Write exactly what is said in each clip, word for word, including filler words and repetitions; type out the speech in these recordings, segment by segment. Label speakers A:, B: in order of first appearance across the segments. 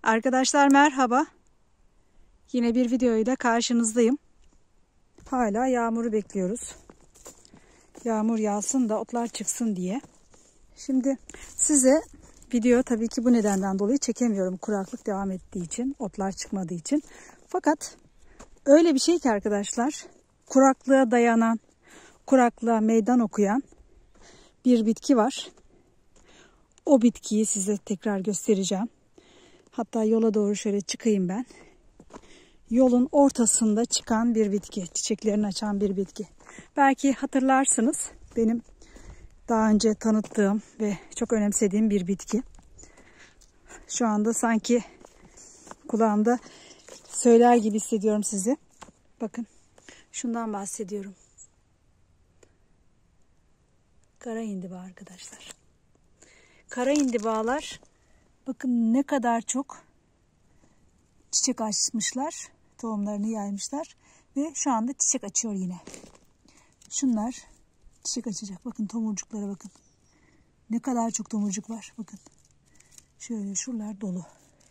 A: Arkadaşlar merhaba. Yine bir videoyla karşınızdayım. Hala yağmuru bekliyoruz. Yağmur yağsın da otlar çıksın diye. Şimdi size video tabii ki bu nedenden dolayı çekemiyorum. Kuraklık devam ettiği için, otlar çıkmadığı için. Fakat öyle bir şey ki arkadaşlar, kuraklığa dayanan, kuraklığa meydan okuyan bir bitki var. O bitkiyi size tekrar göstereceğim. Hatta yola doğru şöyle çıkayım ben. Yolun ortasında çıkan bir bitki. Çiçeklerini açan bir bitki. Belki hatırlarsınız, benim daha önce tanıttığım ve çok önemsediğim bir bitki. Şu anda sanki kulağımda söyler gibi hissediyorum sizi. Bakın, şundan bahsediyorum. Kara indiba arkadaşlar. Kara indibalar bakın ne kadar çok çiçek açmışlar. Tohumlarını yaymışlar. Ve şu anda çiçek açıyor yine. Şunlar çiçek açacak. Bakın tomurcuklara bakın. Ne kadar çok tomurcuk var. Bakın. Şöyle şuralar dolu.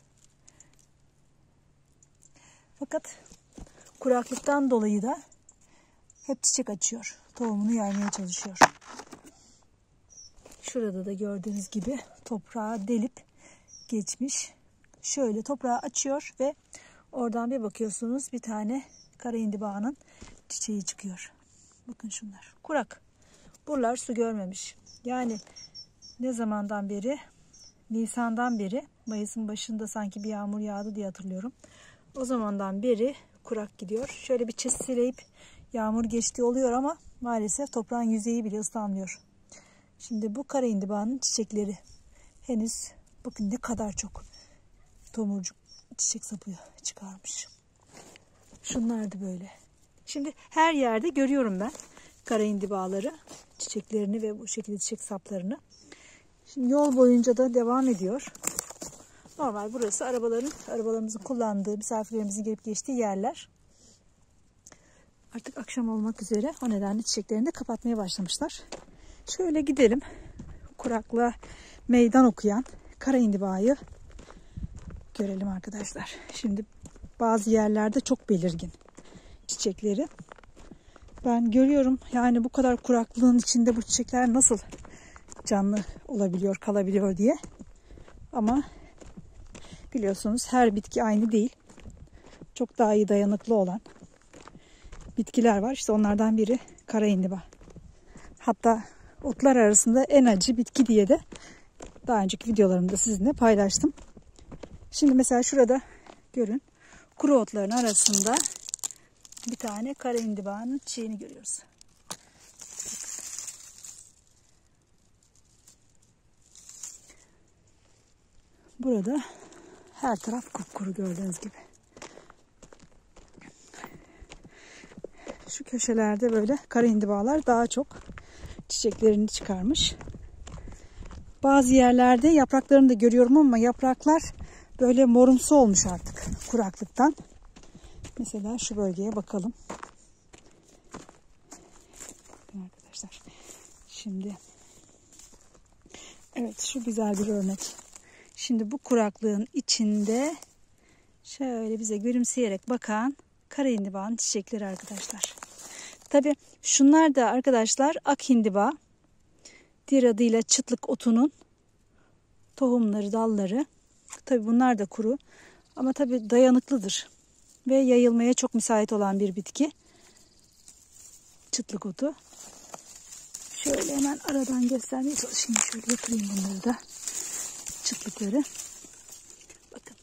A: Fakat kuraklıktan dolayı da hep çiçek açıyor. Tohumunu yaymaya çalışıyor. Şurada da gördüğünüz gibi toprağı delip geçmiş. Şöyle toprağı açıyor ve oradan bir bakıyorsunuz bir tane kara indibanın çiçeği çıkıyor. Bakın şunlar. Kurak. Buralar su görmemiş. Yani ne zamandan beri? Nisan'dan beri. Mayıs'ın başında sanki bir yağmur yağdı diye hatırlıyorum. O zamandan beri kurak gidiyor. Şöyle bir çisileyip yağmur geçtiği oluyor ama maalesef toprağın yüzeyi bile ıslanmıyor. Şimdi bu kara indibanın çiçekleri henüz bakın ne kadar çok tomurcuk çiçek sapı çıkarmış. Şunlar da böyle. Şimdi her yerde görüyorum ben kara indibaları, çiçeklerini ve bu şekilde çiçek saplarını. Şimdi yol boyunca da devam ediyor. Normal burası arabaların, arabalarımızın kullandığı, misafirlerimizin gelip geçtiği yerler. Artık akşam olmak üzere, o nedenle çiçeklerini de kapatmaya başlamışlar. Şöyle gidelim. Kuraklığa meydan okuyan kara indibayı görelim arkadaşlar. Şimdi bazı yerlerde çok belirgin çiçekleri. Ben görüyorum yani bu kadar kuraklığın içinde bu çiçekler nasıl canlı olabiliyor, kalabiliyor diye. Ama biliyorsunuz her bitki aynı değil. Çok daha iyi dayanıklı olan bitkiler var. İşte onlardan biri kara indiba. Hatta otlar arasında en acı bitki diye de daha önceki videolarımda sizinle paylaştım. Şimdi mesela şurada görün. Kuru otların arasında bir tane kara indibanın çiçeğini görüyoruz. Burada her taraf kupkuru gördüğünüz gibi. Şu köşelerde böyle kara indibalar daha çok çiçeklerini çıkarmış. Bazı yerlerde yapraklarını da görüyorum ama yapraklar böyle morumsu olmuş artık kuraklıktan. Mesela şu bölgeye bakalım. Arkadaşlar şimdi evet şu güzel bir örnek. Şimdi bu kuraklığın içinde şöyle bize gülümseyerek bakan kara indibanın çiçekleri arkadaşlar. Tabii şunlar da arkadaşlar ak indiba. Diğer adıyla çıtlık otunun tohumları, dalları. Tabii bunlar da kuru ama tabii dayanıklıdır ve yayılmaya çok müsait olan bir bitki. Çıtlık otu. Şöyle hemen aradan göstermeye çalışayım. Şöyle getireyim bunları da. Çıtlıkları. Bakın.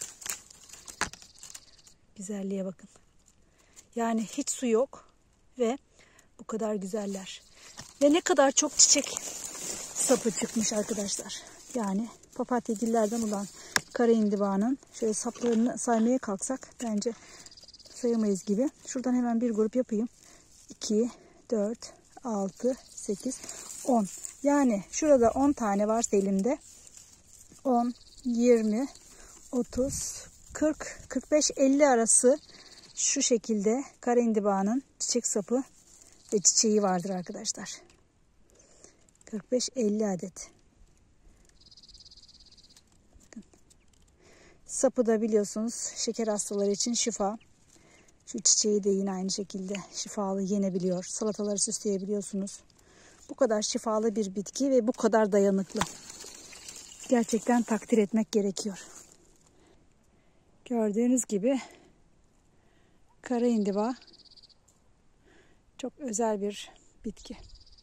A: Güzelliğe bakın. Yani hiç su yok ve bu kadar güzeller. Ve ne kadar çok çiçek sapı çıkmış arkadaşlar. Yani papatyagillerden olan kara indibanın şöyle saplarını saymaya kalksak bence sayamayız gibi. Şuradan hemen bir grup yapayım. iki, dört, altı, sekiz, on. Yani şurada on tane varsa elimde on, yirmi, otuz, kırk, kırk beş, elli arası şu şekilde kara indibanın çiçek sapı ve çiçeği vardır arkadaşlar. kırk beş elli adet. Sapı da biliyorsunuz şeker hastaları için şifa. Şu çiçeği de yine aynı şekilde şifalı, yenebiliyor. Salataları süsleyebiliyorsunuz. Bu kadar şifalı bir bitki ve bu kadar dayanıklı. Gerçekten takdir etmek gerekiyor. Gördüğünüz gibi kara indiba çok özel bir bitki.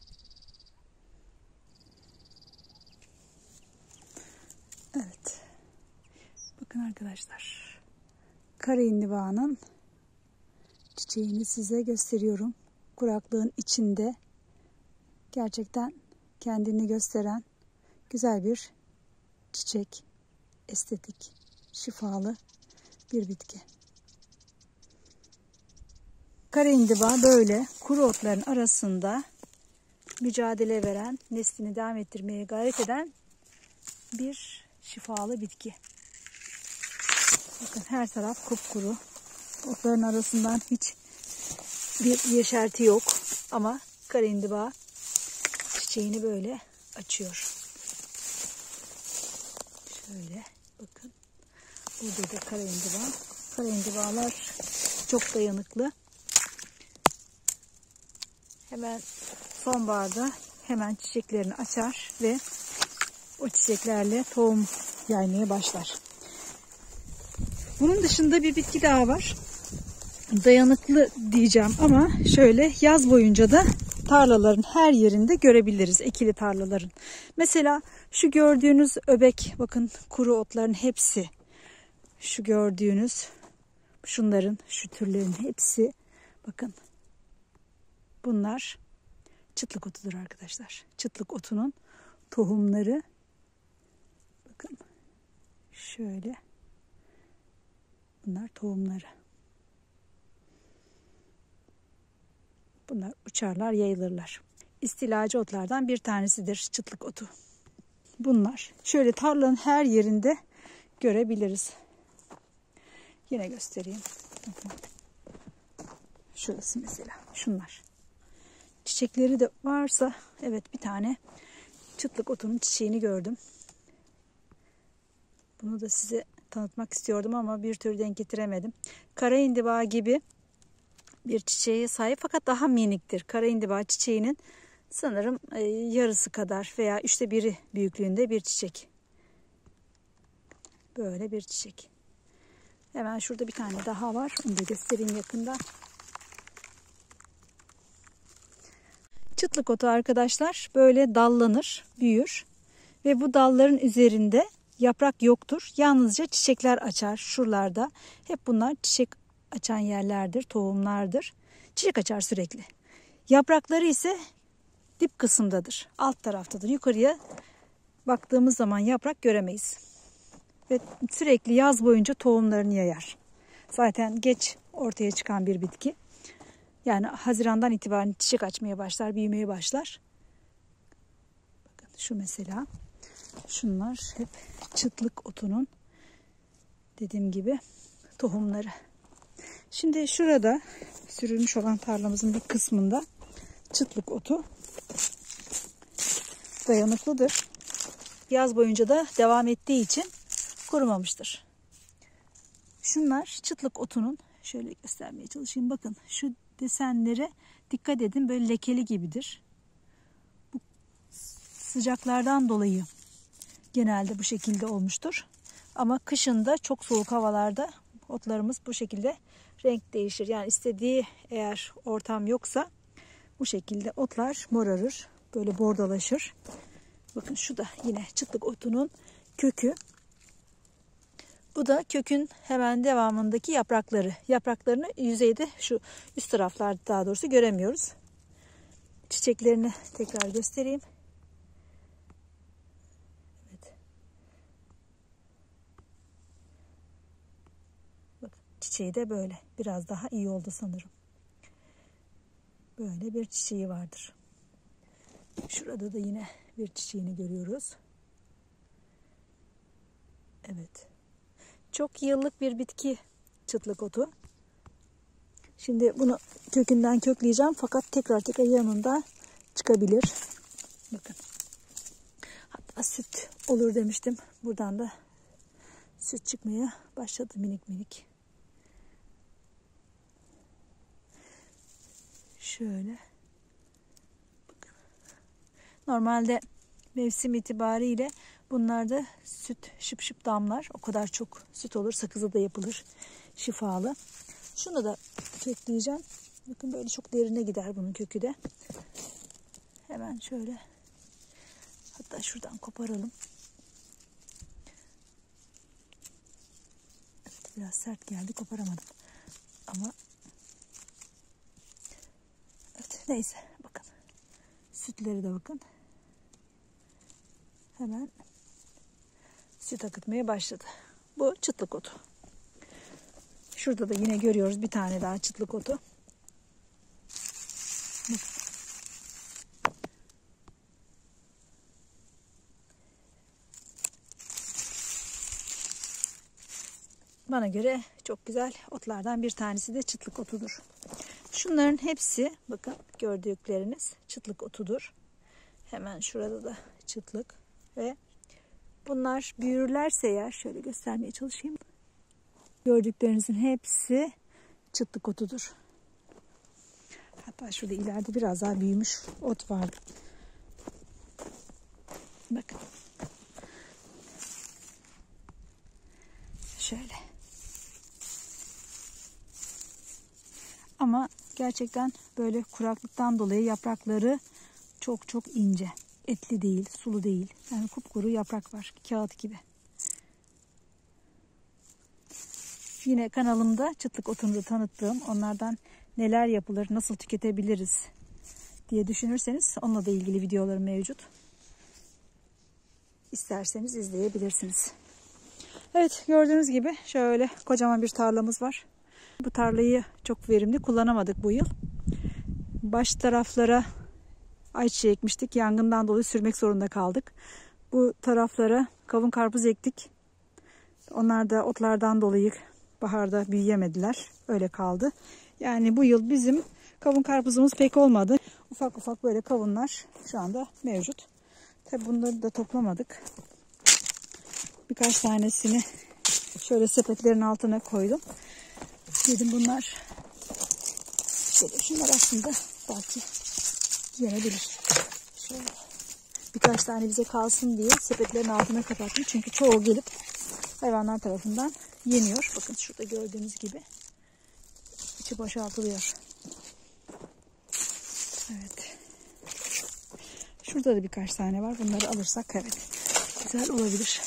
A: Evet. Bakın arkadaşlar. Kara indibanın çiçeğini size gösteriyorum. Kuraklığın içinde gerçekten kendini gösteren güzel bir çiçek, estetik, şifalı bir bitki. Kara indiba böyle kuru otların arasında mücadele veren, neslini devam ettirmeye gayret eden bir şifalı bitki. Bakın her taraf kupkuru. Otların arasından hiç bir yeşerti yok. Ama kara indiba çiçeğini böyle açıyor. Şöyle bakın. Burada da kara indiba. Kara indibalar çok dayanıklı. Hemen sonbaharda hemen çiçeklerini açar ve o çiçeklerle tohum yaymaya başlar. Bunun dışında bir bitki daha var. Dayanıklı diyeceğim ama şöyle yaz boyunca da tarlaların her yerinde görebiliriz, ekili tarlaların. Mesela şu gördüğünüz öbek, bakın kuru otların hepsi, şu gördüğünüz şunların, şu türlerin hepsi, bakın bunlar çıtlık otudur arkadaşlar. Çıtlık otunun tohumları, bakın şöyle, bunlar tohumları. Bunlar uçarlar, yayılırlar. İstilacı otlardan bir tanesidir çıtlık otu. Bunlar şöyle tarlanın her yerinde görebiliriz. Yine göstereyim. Şurası mesela. Şunlar. Çiçekleri de varsa, evet, bir tane çıtlık otunun çiçeğini gördüm. Bunu da size tanıtmak istiyordum ama bir türlü denk getiremedim. Kara indiba gibi bir çiçeğe sahip fakat daha miniktir. Kara indiba çiçeğinin sanırım yarısı kadar veya üçte biri büyüklüğünde bir çiçek. Böyle bir çiçek. Hemen şurada bir tane daha var. Onu da göstereyim yakından. Çıtlık otu arkadaşlar böyle dallanır, büyür ve bu dalların üzerinde yaprak yoktur. Yalnızca çiçekler açar şuralarda. Hep bunlar çiçek açan yerlerdir, tohumlardır. Çiçek açar sürekli. Yaprakları ise dip kısımdadır, alt taraftadır. Yukarıya baktığımız zaman yaprak göremeyiz. Ve sürekli yaz boyunca tohumlarını yayar. Zaten geç ortaya çıkan bir bitki. Yani Haziran'dan itibaren çiçek açmaya başlar, büyümeye başlar. Bakın şu mesela. Şunlar hep çıtlık otunun, dediğim gibi, tohumları. Şimdi şurada sürülmüş olan tarlamızın bir kısmında çıtlık otu dayanıklıdır. Yaz boyunca da devam ettiği için kurumamıştır. Şunlar çıtlık otunun, şöyle göstermeye çalışayım. Bakın şu desenlere dikkat edin, böyle lekeli gibidir. Bu sıcaklardan dolayı genelde bu şekilde olmuştur. Ama kışında çok soğuk havalarda otlarımız bu şekilde renk değişir. Yani istediği eğer ortam yoksa bu şekilde otlar morarır. Böyle bordolaşır. Bakın şu da yine çıtlık otunun kökü. Bu da kökün hemen devamındaki yaprakları. Yapraklarını yüzeyde, şu üst taraflarda daha doğrusu göremiyoruz. Çiçeklerini tekrar göstereyim. Evet. Bakın çiçeği de böyle. Biraz daha iyi oldu sanırım. Böyle bir çiçeği vardır. Şurada da yine bir çiçeğini görüyoruz. Evet. Çok yıllık bir bitki çıtlık otu. Şimdi bunu kökünden kökleyeceğim fakat tekrar tekrar yanında çıkabilir. Bakın. Hatta süt olur demiştim. Buradan da süt çıkmaya başladı minik minik. Şöyle. Bakın. Normalde mevsim itibariyle bunlarda süt şıp şıp damlar. O kadar çok süt olur. Sakızı da yapılır. Şifalı. Şunu da kökleyeceğim. Bakın böyle çok derine gider bunun kökü de. Hemen şöyle. Hatta şuradan koparalım. Evet, biraz sert geldi. Koparamadım. Ama evet, neyse. Bakın. Sütleri de bakın. Hemen süt akıtmaya başladı. Bu çıtlık otu. Şurada da yine görüyoruz bir tane daha çıtlık otu. Bana göre çok güzel otlardan bir tanesi de çıtlık otudur. Şunların hepsi bakın gördükleriniz çıtlık otudur. Hemen şurada da çıtlık ve bunlar büyürlerse eğer şöyle göstermeye çalışayım. Gördüklerinizin hepsi çıtlık otudur. Hatta şurada ileride biraz daha büyümüş ot vardı. Bakın. Şöyle. Ama gerçekten böyle kuraklıktan dolayı yaprakları çok çok ince. Etli değil, sulu değil. Yani kupkuru yaprak var. Kağıt gibi. Yine kanalımda çıtlık otunu tanıttığım, onlardan neler yapılır, nasıl tüketebiliriz diye düşünürseniz onunla da ilgili videolarım mevcut. İsterseniz izleyebilirsiniz. Evet, gördüğünüz gibi şöyle kocaman bir tarlamız var. Bu tarlayı çok verimli kullanamadık bu yıl. Baş taraflara ayçiçeği ekmiştik. Yangından dolayı sürmek zorunda kaldık. Bu taraflara kavun karpuz ektik. Onlar da otlardan dolayı baharda büyüyemediler. Öyle kaldı. Yani bu yıl bizim kavun karpuzumuz pek olmadı. Ufak ufak böyle kavunlar şu anda mevcut. Tabi bunları da toplamadık. Birkaç tanesini şöyle sepetlerin altına koydum. Dedim bunlar şöyle şunlar aslında belki yenebilir. Şöyle birkaç tane bize kalsın diye sepetlerin altına kapattım. Çünkü çoğu gelip hayvanlar tarafından yeniyor. Bakın şurada gördüğünüz gibi içi boşaltılıyor. Evet. Şurada da birkaç tane var. Bunları alırsak evet güzel olabilir.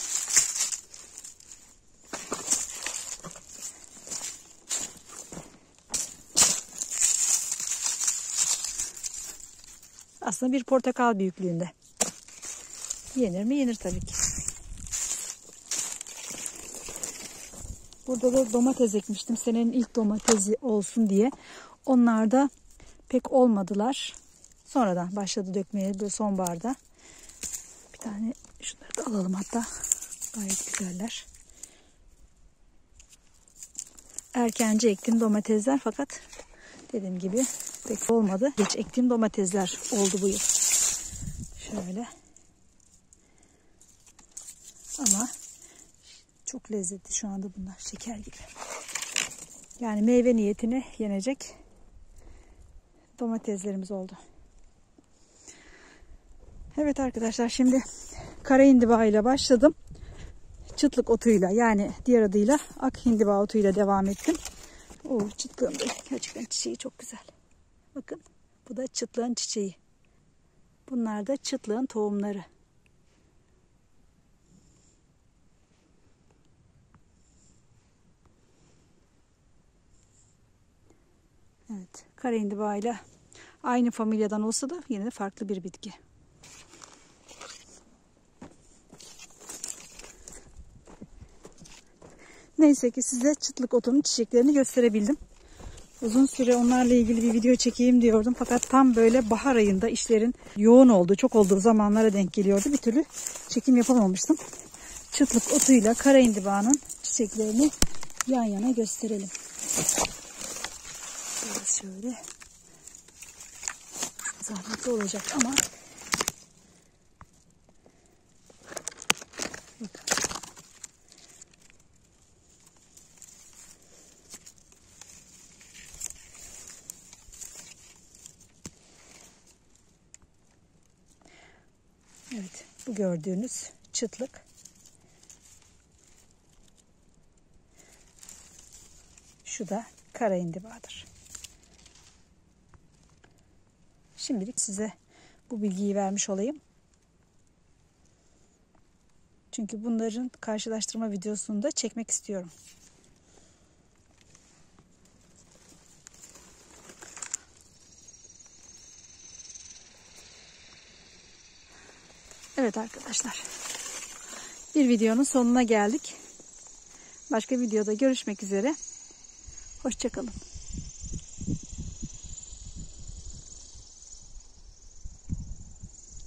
A: Aslında bir portakal büyüklüğünde. Yenir mi? Yenir tabii ki. Burada da domates ekmiştim. Senenin ilk domatesi olsun diye. Onlar da pek olmadılar. Sonradan başladı dökmeye böyle sonbaharda. Bir tane şunları da alalım hatta. Gayet güzeller. Erkence ektim domatesler fakat dediğim gibi pek olmadı. Geç ektiğim domatesler oldu bu yıl. Şöyle. Ama çok lezzetli şu anda bunlar. Şeker gibi. Yani meyve niyetine yenecek domateslerimiz oldu. Evet arkadaşlar, şimdi kara hindiba ile başladım. Çıtlık otuyla, yani diğer adıyla ak hindiba otuyla devam ettim. Oo, çıtlığın da gerçekten çiçeği çok güzel. Bakın, bu da çıtlığın çiçeği. Bunlar da çıtlığın tohumları. Evet, kara hindiba ile aynı familyadan olsa da yine de farklı bir bitki. Neyse ki size çıtlık otunun çiçeklerini gösterebildim. Uzun süre onlarla ilgili bir video çekeyim diyordum. Fakat tam böyle bahar ayında işlerin yoğun olduğu, çok olduğu zamanlara denk geliyordu. Bir türlü çekim yapamamıştım. Çıtlık otuyla kara hindibanın çiçeklerini yan yana gösterelim. Biraz şöyle zahmetli olacak ama bakın. Evet, bu gördüğünüz çıtlık. Şu da kara indibadır. Şimdilik size bu bilgiyi vermiş olayım. Çünkü bunların karşılaştırma videosunu da çekmek istiyorum. Evet arkadaşlar. Bir videonun sonuna geldik. Başka videoda görüşmek üzere. Hoşça kalın.